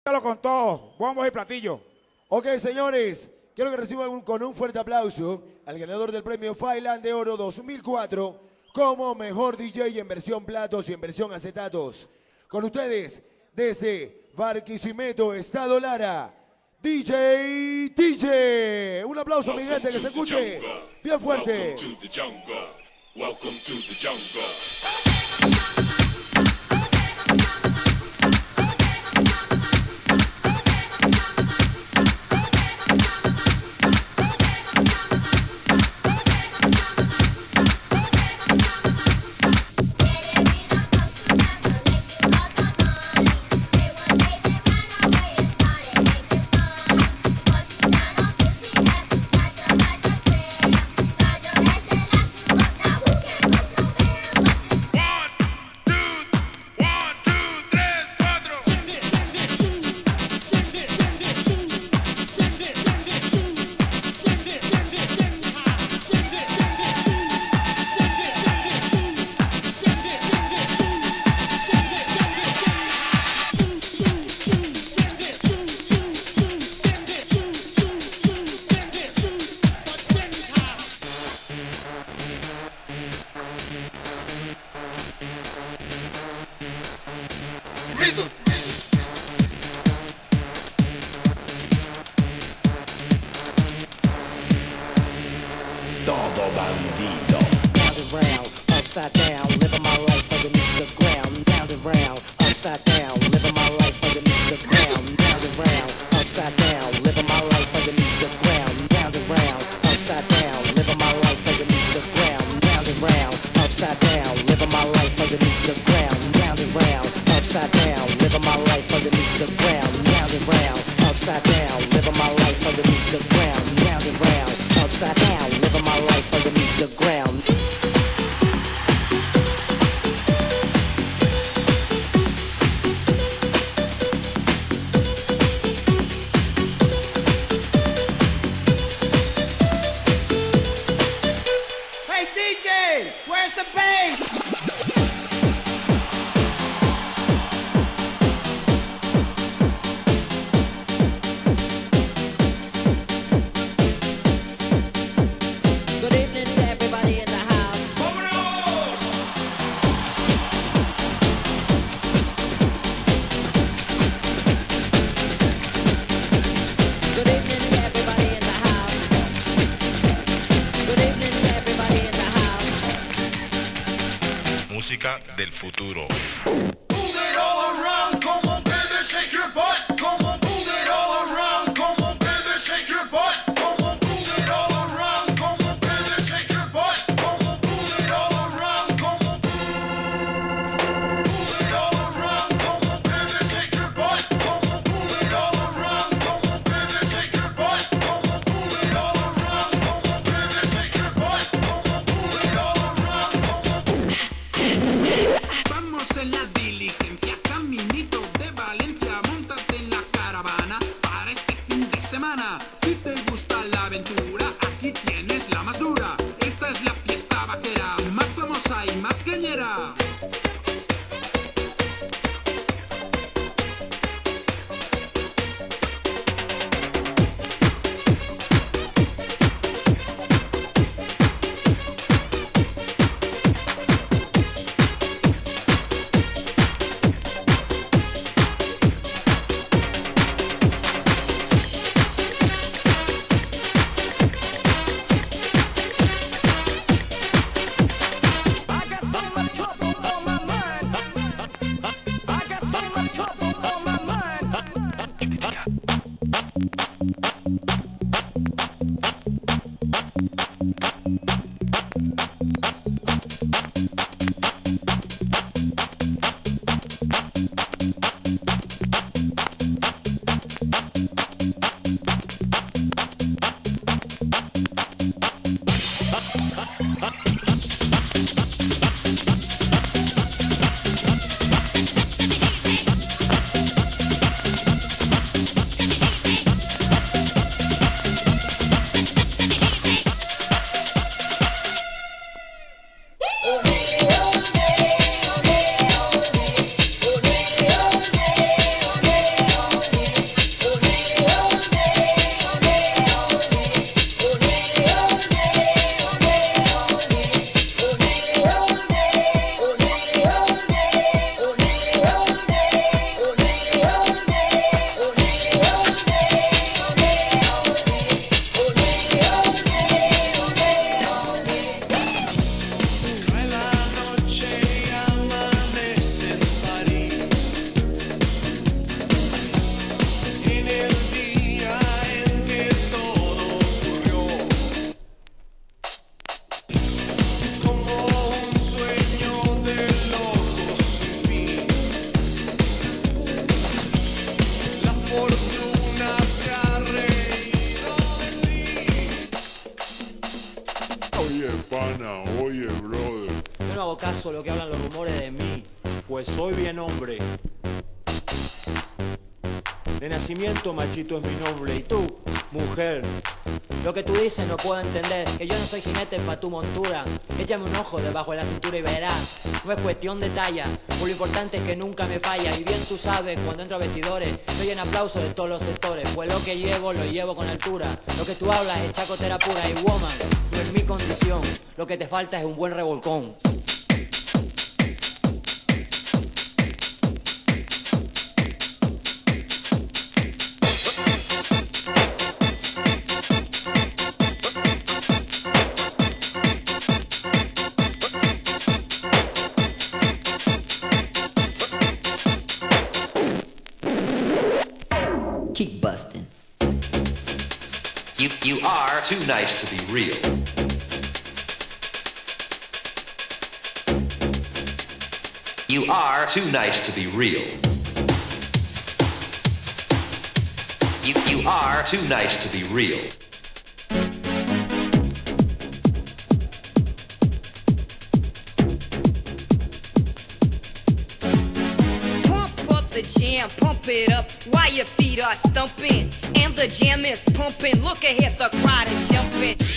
Con todo, bombos y platillos. Ok, señores, quiero que reciban con un fuerte aplauso al ganador del premio Failand de Oro 2004 como mejor DJ en versión platos y en versión acetatos. Con ustedes, desde Barquisimeto, Estado Lara, DJ. Un aplauso, mi gente, que se escuche bien fuerte. Welcome to the jungle. Todo bandido. Round and round, upside down, living my life underneath the ground. Round and round, upside down, living my life underneath the ground. Round and round, upside down, living my life underneath the ground. Round and round, upside down, living my life underneath the ground. Round and round, upside down, living my life underneath the ground. Round and round, upside down, living my life underneath the ground. Round and round, upside down, living my life underneath the ground. Round and round, upside down, living my life underneath the ground. Hey DJ, where's the bass? Good evening to everybody in the house. Good evening to everybody in the house. Good evening to everybody in the house. Música del futuro. Move it all around, come on, baby, shake your butt. Come on, move it all around, come on, baby, shake your butt. Come on, move it all around, come on, baby, shake your butt. Come on, move it all around, come on. Move it all around, come on, baby, shake your butt. Come on, move it all around, come on, baby, shake your butt. Come on, move it all around, come on, baby, shake your butt. Come on, move it all around, come on. Vamos en la diligencia, caminito de Valencia, móntate en la caravana para este fin de semana. Si te gusta la aventura, aquí tienes la más dura. Esta es la fiesta vaquera, más famosa y más cañera. fortuna se ha reído de ti. Oye, pana, oye, brother. Yo no hago caso a lo que hablan los rumores de mí, pues soy bien hombre. De nacimiento Machito es mi nombre, y tú, mujer. Lo que tú dices no puedo entender, que yo no soy jinete pa' tu montura. Échame un ojo debajo de la cintura y verás, no es cuestión de talla, por lo importante es que nunca me falla. Y bien tú sabes, cuando entro a vestidores, doy en aplauso de todos los sectores, pues lo que llevo, lo llevo con altura. Lo que tú hablas es chacotera pura y woman, no es mi condición, lo que te falta es un buen revolcón. Keep busting. You are too nice to be real. You are too nice to be real. You are too nice to be real. Pump up the jam, pump it up while your feet are stumping. And the jam is pumping, look ahead, the crowd is jumping.